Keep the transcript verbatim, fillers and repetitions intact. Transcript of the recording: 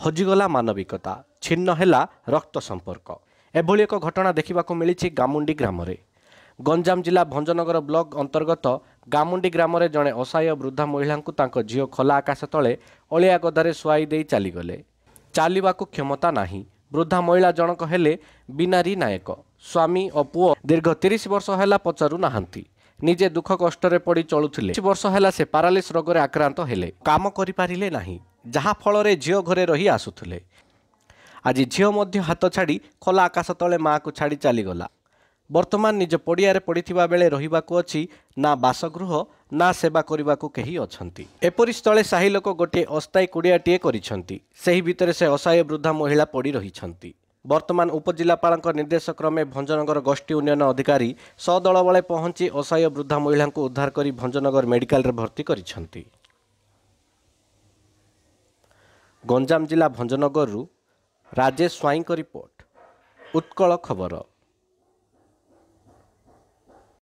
हजिगला मानविकता छिन्न हैला रक्त संपर्क एभली एक घटना देखा मिली गामुंडी ग्राम रे। गंजाम जिला भंजनगर ब्लॉक अंतर्गत गामुंडी ग्राम रे जड़े असहाय वृद्धा महिला को झील खोला आकाश तले अलिया गदारे शुआई दे चलीगले। चलवाकू क्षमता नाही। वृद्धा महिला जनक हेले बिनारी नायक। स्वामी और पुओ दीर्घ तीस वर्ष है पचारू नाहांती। निजे दुख कष्ट पड़ी चलुथिले। वर्ष है से पारालिस रोग आक्रांत हेले। काम करिपारिले नाही, जहा फल रे झियो घरे रही आसुथिले। आज झियो मध्य हाथ छाड़ी खोला आकाश तले माँ को छाड़ी चलीगला। वर्तमान निज पड़िया पड़िथिबा बेले रहिबाकू अछि ना बासगृह ना सेवा करिबाकू केही अछंती। एपरि स्थले साही लोक गोटे अस्थायी कुड़ियाटीए करिसंती। सेही भितरे से असहाय वृद्धा महिला पड़ी रहिसंती। वर्तमान उपजिलापाल निर्देश क्रमे भंजनगर गोष्ठी उन्नयन अधिकारी सदल बले पहुंची असहाय वृद्धा महिला को उद्धार कर भंजनगर मेडिकल रे भर्ती करिसंती। गंजाम जिला भंजनगर राजेश स्वाईं रिपोर्ट, उत्कल खबर।